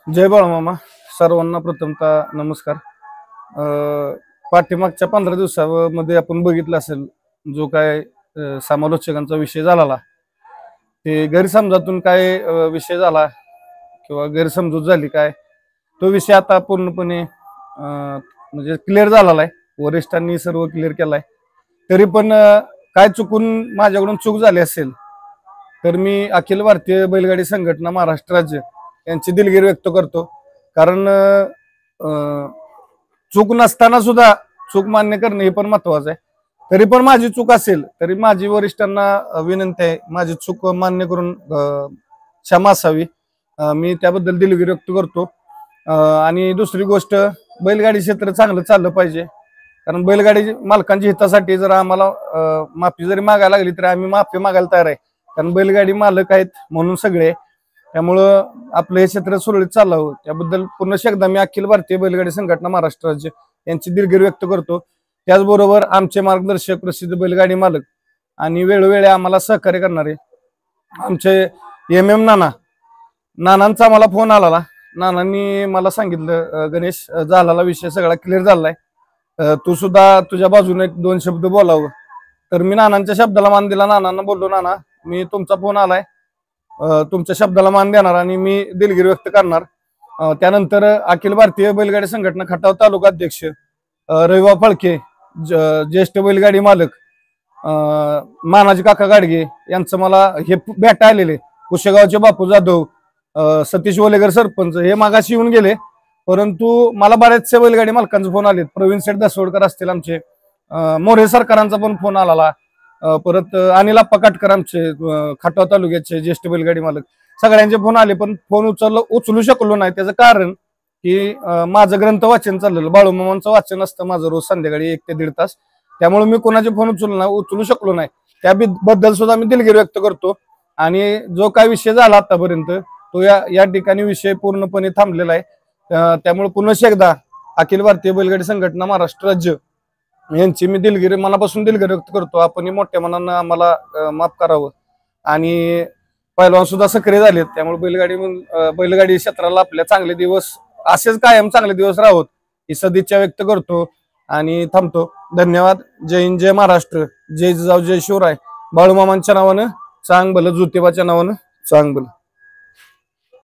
जय बाळमामा. सर्वांना प्रथमतः नमस्कार. पाठीमागच्या 15 दिवसामध्ये आपण बघितलं असेल जो काय समालोचकांचा विषय झाला ते गैरसमजातून काय विषय झाला किंवा गैरसमजूत झाली काय तो विषय आता पूर्णपणे म्हणजे क्लिअर झालेला आहे. वरिष्ठांनी सर्व क्लिअर केलाय. तरी पण काय चुकून माझ्याकडून चूक झाली असेल तर मी अखिल भारतीय बैलगाडी संघटना महाराष्ट्र राज्य यांची दिलगिरी व्यक्त करतो. कारण चूक नसताना सुद्धा चूक मान्य करणे हे पण महत्वाचं आहे. तरी पण माझी चूक असेल तरी माझी वरिष्ठांना विनंती आहे माझी चूक मान्य करून क्षमा असावी. मी त्याबद्दल दिलगिरी व्यक्त करतो. आणि दुसरी गोष्ट, बैलगाडी क्षेत्र चांगलं चाललं पाहिजे. कारण बैलगाडी मालकांच्या हितासाठी जर आम्हाला माफी जरी मागायला लागली तरी आम्ही माफी मागायला तयार आहे. कारण बैलगाडी मालक आहेत म्हणून सगळे, त्यामुळं आपलं हे क्षेत्र सुरळीत चालावं त्याबद्दल पुन्हा एकदा मी अखिल भारतीय बैलगाडी संघटना महाराष्ट्र राज्य यांची दिलगिरी व्यक्त करतो. त्याचबरोबर आमचे मार्गदर्शक प्रसिद्ध बैलगाडी मालक आणि वेळोवेळी आम्हाला सहकार्य करणारे आमचे MM नानांचा आम्हाला फोन आला. नानांनी मला सांगितलं गणेश झालेला विषय सगळा क्लिअर झालाय, तू सुद्धा तुझ्या बाजूने 2 शब्द बोलावं. तर मी नानांच्या शब्दाला मान दिला. नानांना बोललो नाना मी तुमचा फोन आलाय, तुमच्या शब्दाला मान देणार आणि मी दिलगिरी व्यक्त करणार. त्यानंतर अखिल भारतीय बैलगाडी संघटना खटाव तालुका अध्यक्ष रविवार फळके, ज्येष्ठ बैलगाडी मालक मानाजी काका गाडगे यांचं मला हे भेटा आलेले, कुशेगावचे बापू जाधव, सतीश वलेकर सरपंच हे मागाशी येऊन गेले. परंतु मला बऱ्याचशा बैलगाडी मालकांचे फोन आले. प्रवीण शेठ दसवडकर असतील आमचे, मोरे सरकारांचा पण फोन आला. परत अनिल आप्पा काटकर आमचे खटाव तालुक्याचे ज्येष्ठ बैलगाडी मालक, सगळ्यांचे फोन आले. पण फोन उचलू शकलो नाही. त्याचं कारण की माझं ग्रंथ वाचन चाललेलं, बाळूमामांचं वाचन असतं माझं रोज संध्याकाळी 1 ते 1.5 तास. त्यामुळे मी कोणाचे फोन उचलू शकलो नाही. त्याबद्दल सुद्धा मी दिलगिरी व्यक्त करतो. आणि जो काय विषय झाला आतापर्यंत तो या ठिकाणी विषय पूर्णपणे थांबलेला आहे. त्यामुळे पुन्हा एकदा अखिल भारतीय बैलगाडी संघटना महाराष्ट्र राज्य यांची मी मनापासून दिलगिरी व्यक्त करतो. आपण मोठ्या मनानं आम्हाला माफ करावं. आणि पहिलवान सुद्धा सक्रिय झालेत, त्यामुळे बैलगाडी क्षेत्राला आपल्या चांगले दिवस असेच कायम चांगले दिवस राहोत ही सदिच्छा व्यक्त करतो आणि थांबतो. धन्यवाद. जय हिंद, जय महाराष्ट्र, जय जिजाऊ, जय शिवराय. बाळूमामांच्या नावानं चांग भलं, ज्योतिबाच्या नावानं चांग भलं.